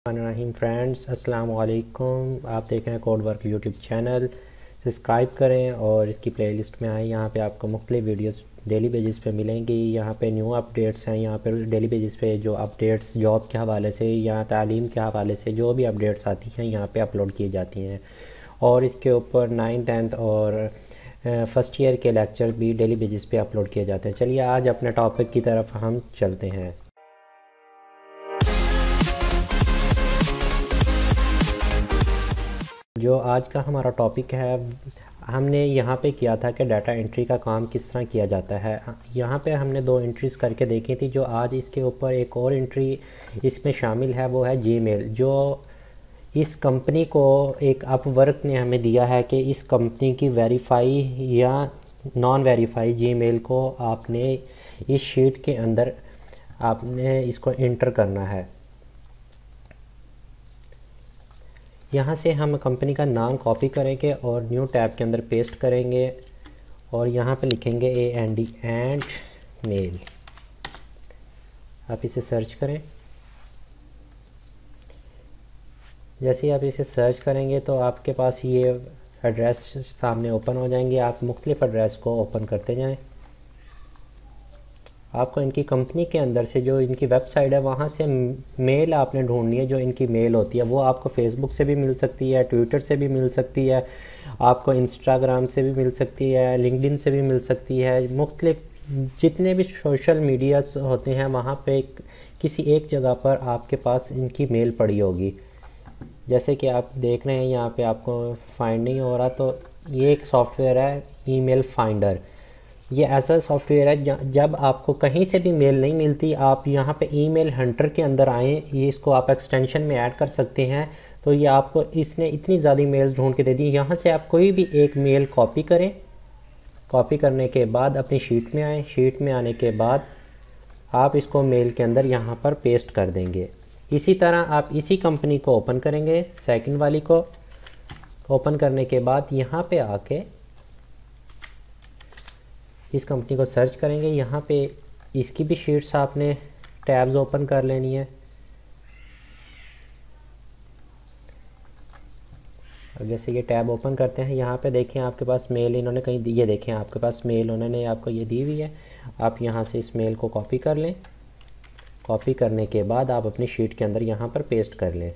रहीम friends, अस्सलाम वालेकुम। आप देख रहे हैं code work YouTube channel. Subscribe करें और इसकी प्लेलिस्ट में आएँ। यहाँ पे आपको मुख्तलिफ वीडियोस डेली बेसिस पे मिलेंगी। यहाँ पे न्यू अपडेट्स हैं। यहाँ पे डेली बेसिस पे जो अपडेट्स जॉब के हवाले से या तालीम के हवाले से जो भी अपडेट्स आती हैं यहाँ पे अपलोड की जाती हैं। और इसके ऊपर 9th 10th और फर्स्ट ईयर के लेक्चर भी डेली बेसिस पे अपलोड किए जाते हैं। चलिए आज अपने टॉपिक की तरफ हम चलते हैं। जो आज का हमारा टॉपिक है, हमने यहाँ पे किया था कि डाटा एंट्री का काम किस तरह किया जाता है। यहाँ पे हमने 2 एंट्रीज़ करके देखी थी। जो आज इसके ऊपर एक और एंट्री इसमें शामिल है वो है जीमेल। जो इस कंपनी को एक अपवर्क ने हमें दिया है कि इस कंपनी की वेरीफाई या नॉन वेरीफाई जीमेल को आपने इस शीट के अंदर आपने इसको इंटर करना है। यहाँ से हम कंपनी का नाम कॉपी करेंगे और न्यू टैब के अंदर पेस्ट करेंगे और यहाँ पे लिखेंगे AND एंड मेल। आप इसे सर्च करें। जैसे ही आप इसे सर्च करेंगे तो आपके पास ये एड्रेस सामने ओपन हो जाएंगे। आप मुख्तलिफ एड्रेस को ओपन करते जाएं। आपको इनकी कंपनी के अंदर से जो इनकी वेबसाइट है वहाँ से मेल आपने ढूंढनी है। जो इनकी मेल होती है वो आपको फेसबुक से भी मिल सकती है, ट्विटर से भी मिल सकती है, आपको इंस्टाग्राम से भी मिल सकती है, लिंक्डइन से भी मिल सकती है। मुख्तलिफ जितने भी सोशल मीडियाज़ होते हैं वहाँ पे किसी एक जगह पर आपके पास इनकी मेल पड़ी होगी। जैसे कि आप देख रहे हैं यहाँ पे आपको फाइंड नहीं हो रहा, तो ये एक सॉफ्टवेयर है ईमेल फाइंडर। ये ऐसा सॉफ्टवेयर है जब आपको कहीं से भी मेल नहीं मिलती, आप यहाँ पे ईमेल हंटर के अंदर आएँ। ये इसको आप एक्सटेंशन में ऐड कर सकते हैं। तो ये आपको इसने इतनी ज़्यादा मेल्स ढूंढ के दे दी। यहाँ से आप कोई भी एक मेल कॉपी करें। कॉपी करने के बाद अपनी शीट में आएँ। शीट में आने के बाद आप इसको मेल के अंदर यहाँ पर पेस्ट कर देंगे। इसी तरह आप इसी कंपनी को ओपन करेंगे। सेकंड वाली को ओपन करने के बाद यहाँ पे आके इस कंपनी को सर्च करेंगे। यहाँ पे इसकी भी शीट्स आपने टैब्स ओपन कर लेनी है। अब जैसे ये टैब ओपन करते हैं, यहाँ पे देखें आपके पास मेल इन्होंने कहीं दी, ये देखें आपके पास मेल उन्होंने आपको ये दी हुई है। आप यहाँ से इस मेल को कॉपी कर लें। कॉपी करने के बाद आप अपनी शीट के अंदर यहाँ पर पेस्ट कर लें।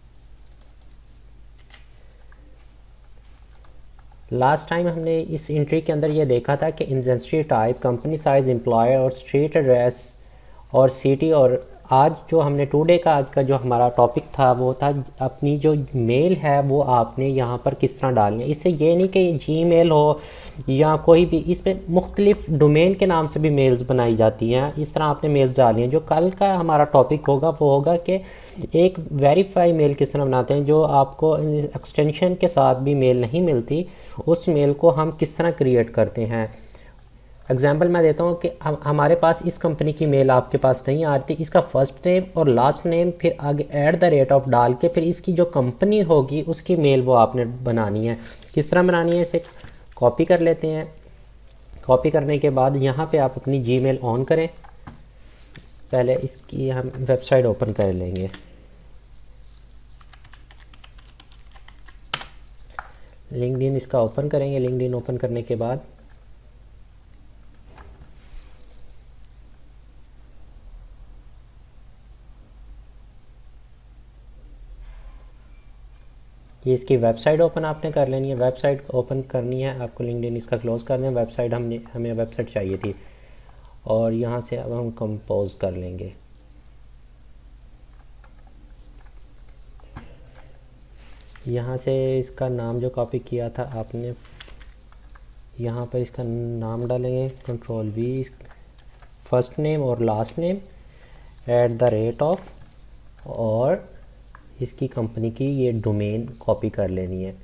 लास्ट टाइम हमने इस एंट्री के अंदर ये देखा था कि industry type, company size, employer और स्ट्रीट एड्रेस और सिटी। और आज जो हमने टुडे का आज का जो हमारा टॉपिक था वो था अपनी जो मेल है वो आपने यहाँ पर किस तरह डालनी है। इससे ये नहीं कि जीमेल हो या कोई भी, इसमें मुख्तलिफ डोमेन के नाम से भी मेल्स बनाई जाती हैं। इस तरह आपने मेल्स डालनी है। जो कल का हमारा टॉपिक होगा वो होगा कि एक वेरीफाई मेल किस तरह बनाते हैं। जो आपको एक्सटेंशन के साथ भी मेल नहीं मिलती, उस मेल को हम किस तरह क्रिएट करते हैं। एग्जाम्पल मैं देता हूँ कि हमारे पास इस कंपनी की मेल आपके पास नहीं आ रही। इसका फर्स्ट नेम और लास्ट नेम फिर आगे @ डाल के फिर इसकी जो कंपनी होगी उसकी मेल वो आपने बनानी है। किस तरह बनानी है, इसे कॉपी कर लेते हैं। कॉपी करने के बाद यहाँ पे आप अपनी जीमेल ऑन करें। पहले इसकी हम वेबसाइट ओपन कर लेंगे। लिंक्डइन इसका ओपन करेंगे। लिंक्डइन ओपन करने के बाद ये इसकी वेबसाइट ओपन आपने कर लेनी है। वेबसाइट ओपन करनी है आपको। लिंक्डइन इसका क्लोज़ कर दें। वेबसाइट हमें वेबसाइट चाहिए थी और यहाँ से अब हम कंपोज कर लेंगे। यहाँ से इसका नाम जो कॉपी किया था आपने, यहाँ पर इसका नाम डालेंगे। Ctrl+V, फर्स्ट नेम और लास्ट नेम @ और इसकी कंपनी की ये डोमेन कॉपी कर लेनी है।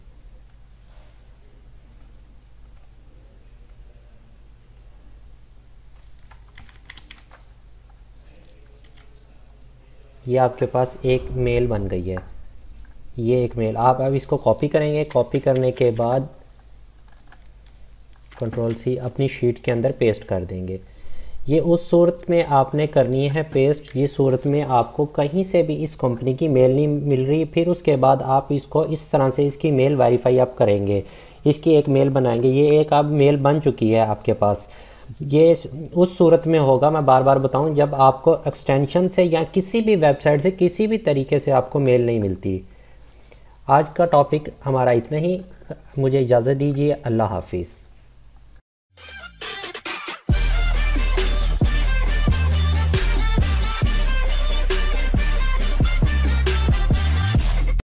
ये आपके पास एक मेल बन गई है। ये एक मेल आप अब इसको कॉपी करेंगे। कॉपी करने के बाद Ctrl+C अपनी शीट के अंदर पेस्ट कर देंगे। ये उस सूरत में आपने करनी है पेस्ट जिस सूरत में आपको कहीं से भी इस कंपनी की मेल नहीं मिल रही। फिर उसके बाद आप इसको इस तरह से इसकी मेल वेरीफाई आप करेंगे, इसकी एक मेल बनाएंगे। ये एक अब मेल बन चुकी है आपके पास। ये उस सूरत में होगा, मैं बार बार बताऊं, जब आपको एक्सटेंशन से या किसी भी वेबसाइट से किसी भी तरीके से आपको मेल नहीं मिलती। आज का टॉपिक हमारा इतना ही। मुझे इजाज़त दीजिए। अल्लाह हाफिज़।